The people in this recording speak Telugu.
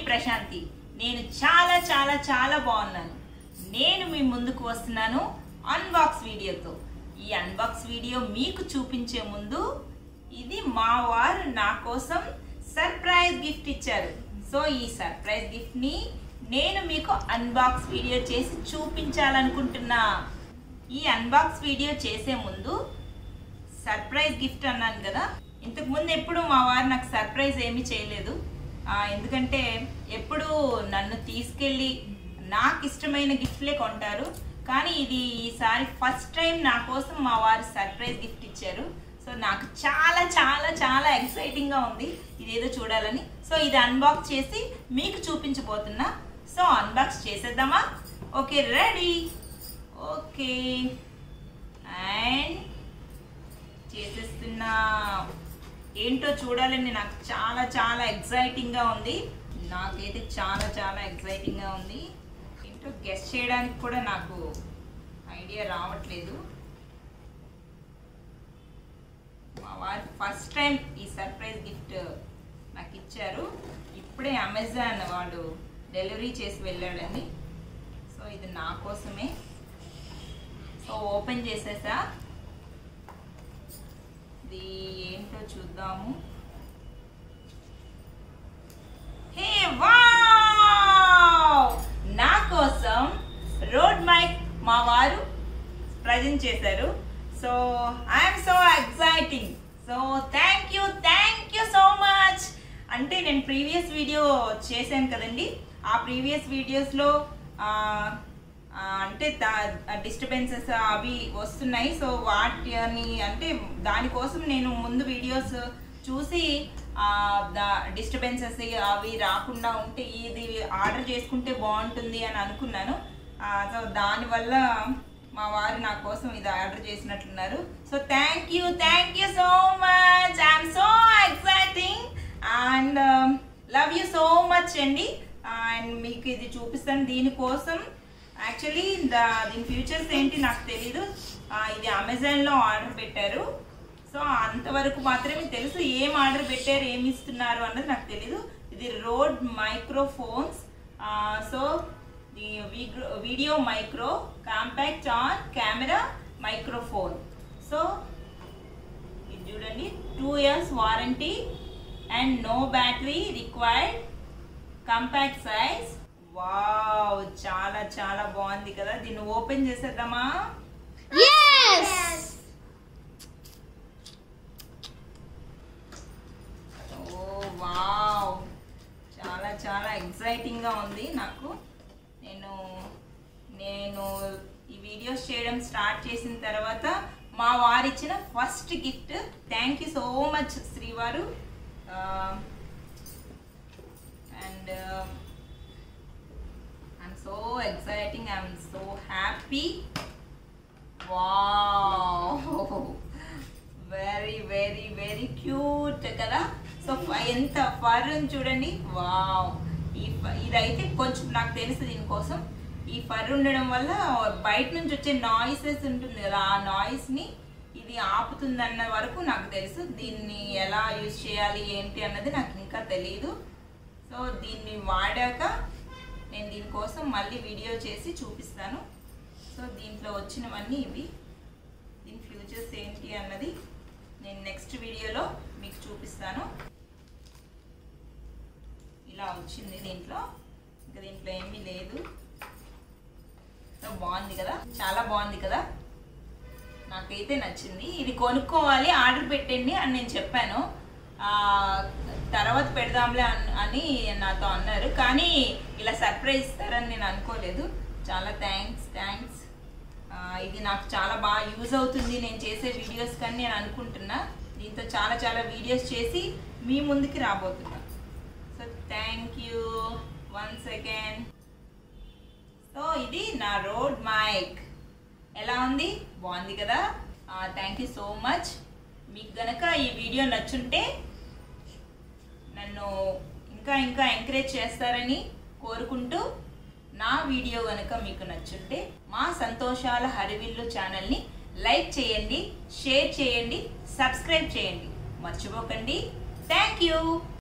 ప్రశాంతి. నేను చాలా చాలా చాలా బాగున్నాను. నేను మీ ముందుకు వస్తున్నాను అన్బాక్స్ వీడియోతో. ఈ అన్బాక్స్ వీడియో మీకు చూపించే ముందు ఇది మా వారు నా కోసం సర్ప్రైజ్ గిఫ్ట్ ఇచ్చారు. సో ఈ సర్ప్రైజ్ గిఫ్ట్ ని నేను మీకు అన్బాక్స్ వీడియో చేసి చూపించాలనుకుంటున్నా. ఈ అన్బాక్స్ వీడియో చేసే ముందు సర్ప్రైజ్ గిఫ్ట్ అన్నాను కదా, ఇంతకు ముందు ఎప్పుడు మా వారు నాకు సర్ప్రైజ్ ఏమీ చేయలేదు. ఎందుకంటే ఎప్పుడు నన్ను తీసుకెళ్ళి నాకు ఇష్టమైన గిఫ్ట్లే కొంటారు. కానీ ఇది ఈసారి ఫస్ట్ టైం నా కోసం మా వారు సర్ప్రైజ్ గిఫ్ట్ ఇచ్చారు. సో నాకు చాలా చాలా చాలా ఎక్సైటింగ్గా ఉంది ఇదేదో చూడాలని. సో ఇది అన్బాక్స్ చేసి మీకు చూపించబోతున్నా. సో అన్బాక్స్ చేసేద్దామా? Okay, ready? ఓకే, అండ్ చేసేస్తున్నా. ఏంటో చూడాలని నాకు చాలా చాలా ఎక్సైటింగ్గా ఉంది. నాకైతే చాలా చాలా ఎక్సైటింగ్గా ఉంది. ఏంటో గెస్ చేయడానికి కూడా నాకు ఐడియా రావట్లేదు. మా వారు ఫస్ట్ టైం ఈ సర్ప్రైజ్ గిఫ్ట్ నాకు ఇచ్చారు. ఇప్పుడే అమెజాన్ వాడు డెలివరీ చేసి వెళ్ళాడండి. సో ఇది నా కోసమే. సో ఓపెన్ చేసేసా. ఇది ఏంటో చూద్దాము. Hey wow! నా కోసం రోడ్ మైక్ మా వారు ప్రజెంట్ చేశారు. So I'm so exciting. So thank you so much. అంటే నేను ప్రీవియస్ వీడియో చేశాను కదండి. ఆ ప్రీవియస్ వీడియోస్లో అంటే డిస్టర్బెన్సెస్ అవి వస్తున్నాయి. సో వాటిని అంటే దానికోసం నేను ముందు వీడియోస్ చూసి డిస్టర్బెన్సెస్ అవి రాకుండా ఉంటే ఇది ఆర్డర్ చేసుకుంటే బాగుంటుంది అని అనుకున్నాను. సో దానివల్ల మా వారు నా కోసం ఇది ఆర్డర్ చేసినట్లున్నారు. So thank you so much. I'm so exciting and love you so much అండి. అండ్ మీకు ఇది చూపిస్తాను. దీనికోసం యాక్చువల్లీ దీని ఫ్యూచర్స్ ఏంటి నాకు తెలీదు. ఇది అమెజాన్లో ఆర్డర్ పెట్టారు. సో అంతవరకు మాత్రమే తెలుసు. ఏం ఆర్డర్ పెట్టారు, ఏమి ఇస్తున్నారు అన్నది నాకు తెలీదు. ఇది Rode microphones. So the video micro compact on camera microphone. So ఇది చూడండి, 2 years warranty and no battery required, compact size. Wow, చాలా చాలా బాగుంది కదా. దీన్ని ఓపెన్ చేసేద్దామా? yes. ఓ వావ్, చాలా చాలా ఎక్సైటింగ్ గా ఉంది నాకు. నేను ఈ వీడియోస్ చేయడం స్టార్ట్ చేసిన తర్వాత మా వారు ఇచ్చిన first gift. Thank you so much శ్రీవారు. And so exciting, I'm so happy. Wow, very very very cute కదా. సో ఎంత ఫర్ చూడండి. వావ్, ఇదైతే కొంచెం నాకు తెలుసు దీనికోసం. ఈ ఫర్ ఉండడం వల్ల బయట నుంచి వచ్చే నాయిసెస్ ఉంటుంది కదా, ఆ నాయిస్ని ఇది ఆపుతుందన్న వరకు నాకు తెలుసు. దీన్ని ఎలా యూజ్ చేయాలి ఏంటి అన్నది నాకు ఇంకా తెలియదు. సో దీన్ని వాడాక నేను దీనికోసం మళ్ళీ వీడియో చేసి చూపిస్తాను. సో దీంట్లో వచ్చినవన్నీ ఇవి. దీని ఫ్యూచర్స్ ఏంటి అన్నది నేను నెక్స్ట్ వీడియోలో మీకు చూపిస్తాను. ఇలా వచ్చింది దీంట్లో. ఇంకా దీంట్లో ఏమీ లేదు. సో బాగుంది కదా, చాలా బాగుంది కదా. నాకైతే నచ్చింది. ఇది కొనుక్కోవాలి, ఆర్డర్ పెట్టండి అని నేను చెప్పాను. తర్వాత పెడదాంలే అని నాతో అన్నారు. కానీ ఇలా సర్ప్రైజ్ ఇస్తారని నేను అనుకోలేదు. చాలా థ్యాంక్స్. ఇది నాకు చాలా బాగా యూజ్ అవుతుంది నేను చేసే వీడియోస్ కానీ నేను అనుకుంటున్నా. దీంతో చాలా చాలా వీడియోస్ చేసి మీ ముందుకి రాబోతున్నా. So thank you once again. So ఇది నా రోడ్ మైక్. ఎలా ఉంది? బాగుంది కదా. Thank you so much. మీకు గనక ఈ వీడియో నచ్చుంటే నన్ను ఇంకా ఇంకా ఎంకరేజ్ చేస్తారని కోరుకుంటూ, నా వీడియో గనక మీకు నచ్చుంటే మా సంతోషాల హరివిల్లు ఛానల్ని లైక్ చేయండి, షేర్ చేయండి, సబ్స్క్రైబ్ చేయండి, మర్చిపోకండి. Thank you.